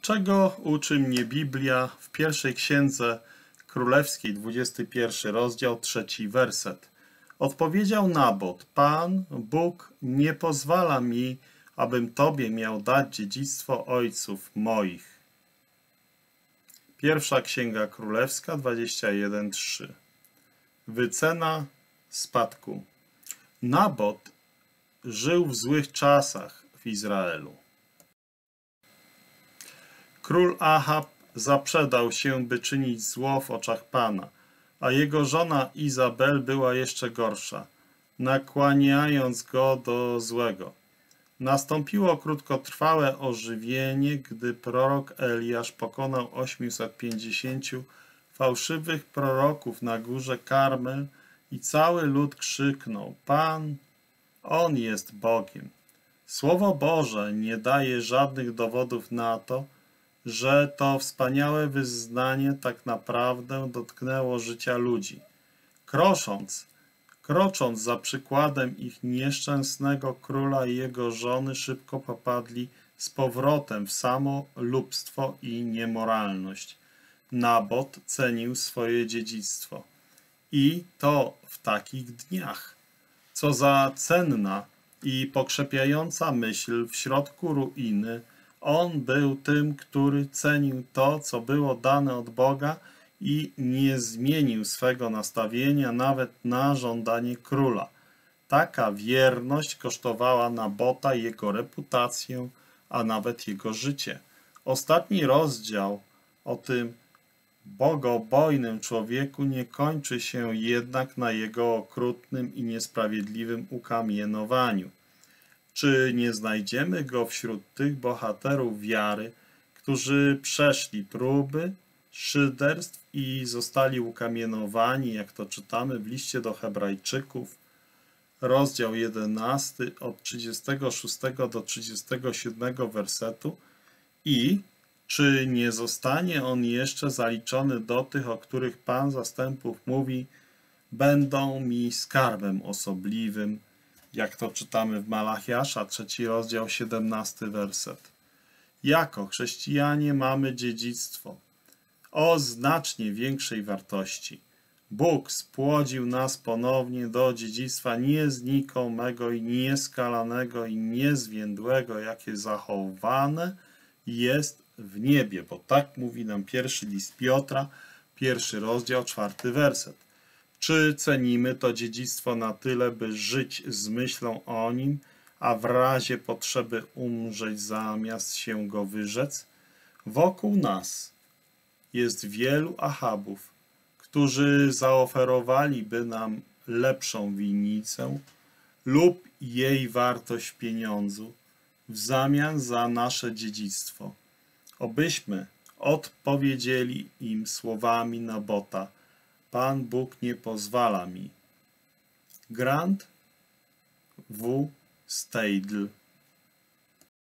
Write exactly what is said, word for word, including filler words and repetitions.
Czego uczy mnie Biblia w pierwszej księdze królewskiej, dwudziesty pierwszy rozdział, trzeci werset. Odpowiedział Nabot: Pan Bóg nie pozwala mi, abym Tobie miał dać dziedzictwo ojców moich. Pierwsza księga królewska, dwadzieścia jeden, trzy. Wycena spadku. Nabot żył w złych czasach w Izraelu. Król Ahab zaprzedał się, by czynić zło w oczach Pana, a jego żona Izabel była jeszcze gorsza, nakłaniając go do złego. Nastąpiło krótkotrwałe ożywienie, gdy prorok Eliasz pokonał osiemset pięćdziesięciu fałszywych proroków na górze Karmel i cały lud krzyknął: Pan, On jest Bogiem. Słowo Boże nie daje żadnych dowodów na to, że to wspaniałe wyznanie tak naprawdę dotknęło życia ludzi. Krosząc, krocząc za przykładem ich nieszczęsnego króla i jego żony, szybko popadli z powrotem w samolubstwo i niemoralność. Nabot cenił swoje dziedzictwo. I to w takich dniach. Co za cenna i pokrzepiająca myśl w środku ruiny. On był tym, który cenił to, co było dane od Boga i nie zmienił swego nastawienia nawet na żądanie króla. Taka wierność kosztowała Nabota jego reputację, a nawet jego życie. Ostatni rozdział o tym bogobojnym człowieku nie kończy się jednak na jego okrutnym i niesprawiedliwym ukamienowaniu. Czy nie znajdziemy go wśród tych bohaterów wiary, którzy przeszli próby, szyderstw i zostali ukamienowani, jak to czytamy w liście do Hebrajczyków, rozdział jedenasty, od trzydziestego szóstego do trzydziestego siódmego wersetu? I czy nie zostanie on jeszcze zaliczony do tych, o których Pan zastępów mówi: będą mi skarbem osobliwym, jak to czytamy w Malachiasza, trzeci rozdział, siedemnasty werset. Jako chrześcijanie mamy dziedzictwo o znacznie większej wartości. Bóg spłodził nas ponownie do dziedzictwa nieznikomego i nieskalanego i niezwiędłego, jakie zachowane jest w niebie, bo tak mówi nam pierwszy list Piotra, pierwszy rozdział, czwarty werset. Czy cenimy to dziedzictwo na tyle, by żyć z myślą o nim, a w razie potrzeby umrzeć zamiast się go wyrzec? Wokół nas jest wielu Ahabów, którzy zaoferowaliby nam lepszą winnicę lub jej wartość w pieniądzu w zamian za nasze dziedzictwo. Obyśmy odpowiedzieli im słowami Nabota: Pan Bóg nie pozwala mi. Grant W. Stadel.